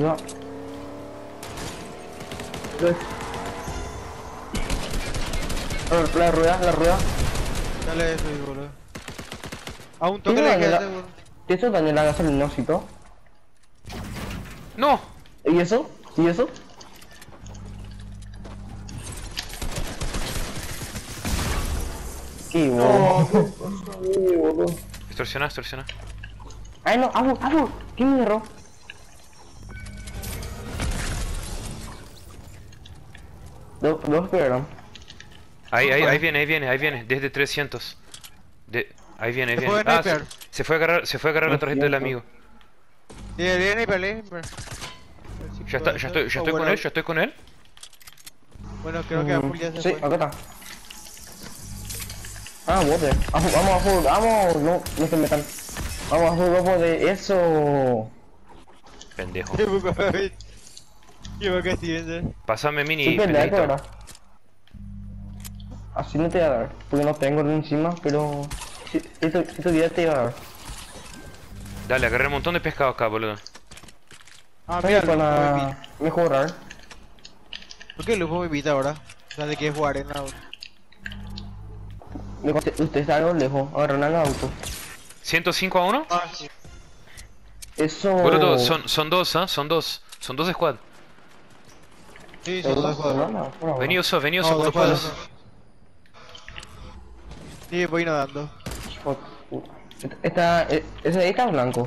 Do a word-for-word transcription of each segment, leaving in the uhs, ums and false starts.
Cuidado. La rueda, la rueda. Dale eso, boludo. A un toque ¿Tiene le daño queda la- seguro. ¿Eso daño la gasolinocito? ¡No! ¿Y eso? ¿Y eso? Qué bobo. Qué bobo. Extorsiona, extorsiona. Ay no, Abu, Abu, ¿qué me erró? Dos, dos pegaron. Ahí, ahí, ahí viene, ahí viene, ahí viene. Desde trescientos. De... Ahí viene, ahí Se viene. fue Ah, se, sniper. se fue a agarrar, se fue a agarrar la tarjeta del amigo. Viene, viene, viene, viene. Ya está, ya estoy, ya estoy con él, ya estoy con él. Bueno, creo que Apple ya se Sí, fue. acá está. Ah, bote. Vamos, vamos a jugar, vamos, no, no se metan. Vamos a jugar bote, eso. Pendejo. Yo que sí, ese. Pásame mini, Sí, pendejo, pendejito. ¿verdad? Así no te voy a dar, porque no tengo de encima, pero... Si, si, tu- si tuviera te iba a dar. Dale, agarré un montón de pescado acá, boludo. Ah, Oye, mira, para mejorar. ¿Por qué Lupo me invita ahora? O sea, de que jugar en auto. Me conté- Usted está algo lejos, agarran al auto. ¿ciento cinco a uno? Ah, sí. Eso... Boludo, son, son dos, ¿ah? Son dos. Son dos squad. Sí, son dos jugadores. No, no, no. Vení Oso, vení Oso No, cuando dos puedas. jugadores. Sí, voy nadando. Esta, e- ese de ahí está blanco.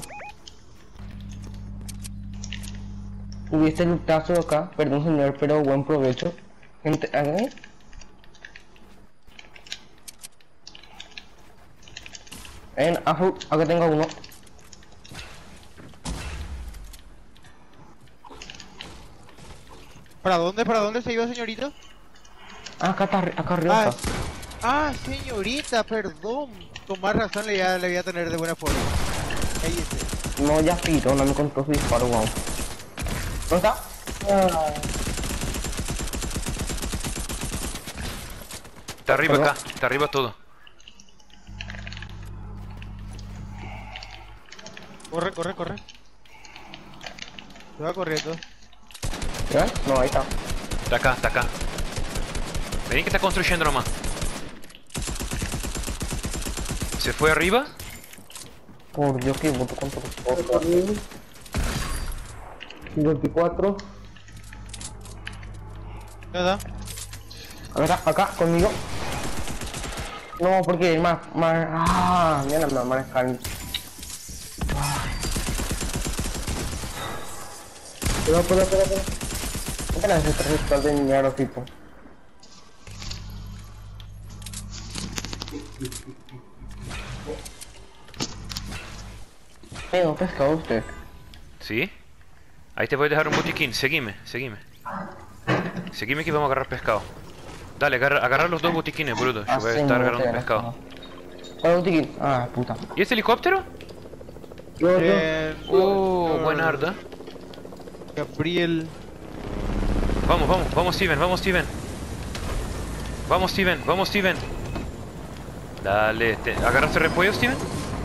Tuviste el lutazo acá, perdón señor, pero buen provecho. Gente, ¿aquí? En Afu, acá tengo uno. ¿Para dónde, para dónde se iba, señorita? Ah, acá está, arri- acá arriba Ah, está. ah, señorita, perdón. Con más razón le voy a, le voy a tener de buena forma. Ahí está. No, ya pito, no me contó su disparo, wow. ¿Dónde está? Ah, Está arriba Perdón. acá, está arriba todo. Corre, corre, corre. Se va corriendo. ¿ya? No, ahí está. Está acá, está acá. Vení que está construyendo nomás. ¿Se fue arriba? Por Dios, que voto contra veinticuatro. Nada. Acá, acá, conmigo. No, porque más, más, ah, ya no me manejan. Espera, espera, espera, espera. ¿Qué tal es este ritual de dinero, tipo? Tengo pescado usted. ¿Sí? Ahí te voy a dejar un botiquín, seguime, seguime. Seguime que vamos a agarrar pescado. Dale, agarra, agarra los dos botiquines, boludo. Yo voy a estar agarrando pescado. Hola, botiquín. Ah, puta. ¿Y este helicóptero? Yo, yo. Eh, Oh, buena arda. Gabriel. Vamos, vamos, vamos Steven, vamos Steven. Vamos Steven, vamos Steven. Dale, te... ¿agarraste repollo, Steven?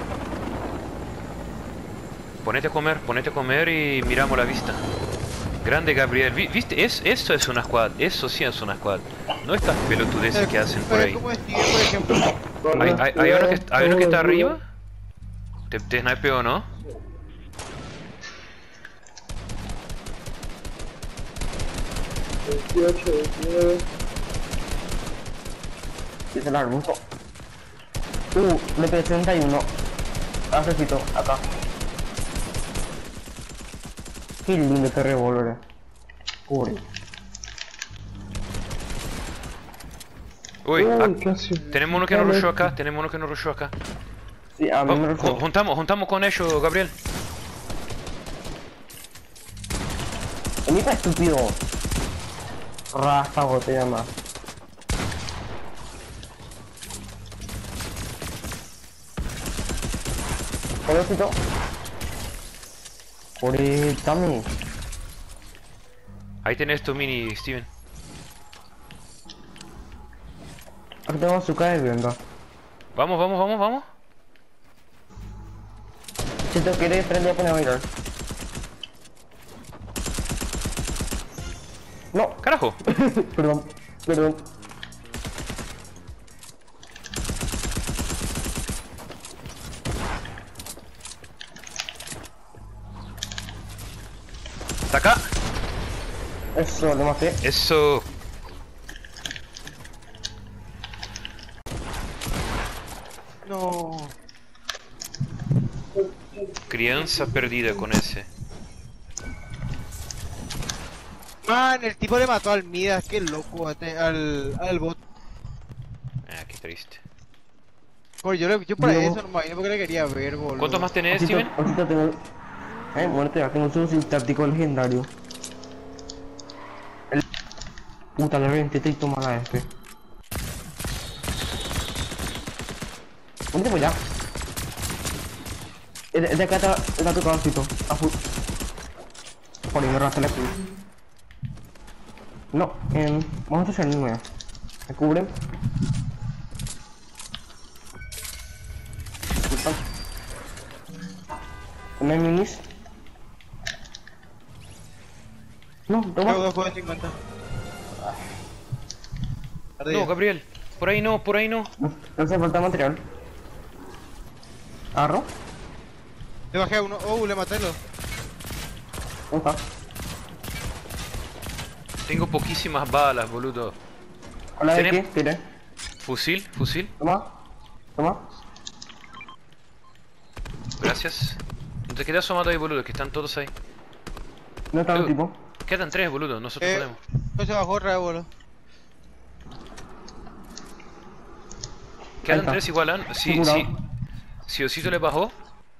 Ponete a comer, ponete a comer y miramos la vista. Grande Gabriel, Vi- ¿viste? Es, eso es una squad, eso sí es una squad. No estas pelotudeces que hacen por ahí. Como Steven, por ejemplo. ¿Hay, hay, hay uno, que, hay uno que está arriba? ¿Te, te snipeo o no? veintiocho, veintinueve. Y se la arbusto. Uh, le pedí treinta y uno. Hacecito, acá. Qué lindo este revólver. Pobre. Uy, Uy, ah, casi. tenemos uno que nos rushó acá, tenemos uno que nos rushó acá. Sí, a mí me Vamos, refiero. ju- juntamos, juntamos con ellos, Gabriel. Mira, estúpido. Rafa, botella más. Pobrecito. Pobre Tami. Ahí tenés tu mini, Steven. Aquí tengo azúcar de vienda. Vamos, vamos, vamos, vamos. Si te quiere prender, pone a bailar. No. ¡Carajo! Perdón, perdón. ¡Está acá! Eso, lo maté. ¡Eso! No. Crianza perdida con ese. Man, el tipo le mató al Midas, qué loco, ate- al, al bot. Ah, qué triste. Por, yo, le- yo para Yo- eso no me imagino porque le quería ver, boludo. ¿Cuántos más tenés, Ahorita, Steven? ahorita tengo... Eh, muerte, ya tengo un sintáctico legendario. El... Puta, le reventé y toma la F. ¿Dónde voy ya? Es de, es de acá está, está tu cabecito. A full. Por ahí me rasté la kill. No, en... vamos a hacer el nueve. Me cubren. Disculpa. ¿No hay minis? No, toma. Tengo dos juegos de cincuenta. No, Gabriel. Por ahí no, por ahí no. No, no hace falta material. Agarro. Le bajé a uno. Oh, le maté lo. ¿Dónde está? Tengo poquísimas balas, boludo. Hola, de Tenem- qué? Tire. Fusil, fusil. Toma. Toma. Gracias. No te quedas asomado ahí, boludo, que están todos ahí. No está un Uh. tipo. Quedan tres, boludo, nosotros Eh, podemos. no se bajó otra vez, boludo. Quedan está. tres igual, ¿ah? Si, Seguro. si, si Osito le bajó,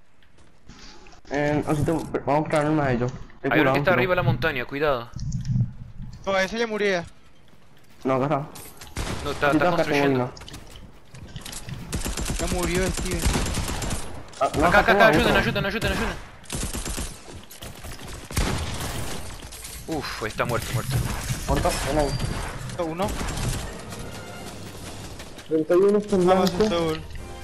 Eh, así te... vamos a crear uno de ellos. Te hay uno curado, que está pero- arriba de la montaña, cuidado. No, ese ya murió. No, acá está. No, está, Así está tengo que tengo construyendo. uno. Ya murió Steven. Ah, no, Acá, acá, tengo acá, otro. ayuden, ayuden, ayuden, ayuden. Uf, está muerto, muerto. Muerto, ven ahí. Uno. treinta y uno está en Vamos, blanco. Soul.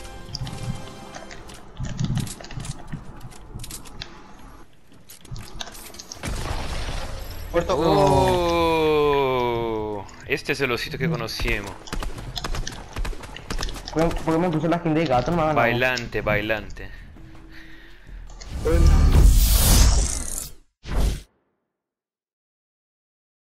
Muerto. Oh, este es el osito que conocíamos. ¿Por qué me puse la skin de gato? No me ha ganado. Bailante, bailante. Eh,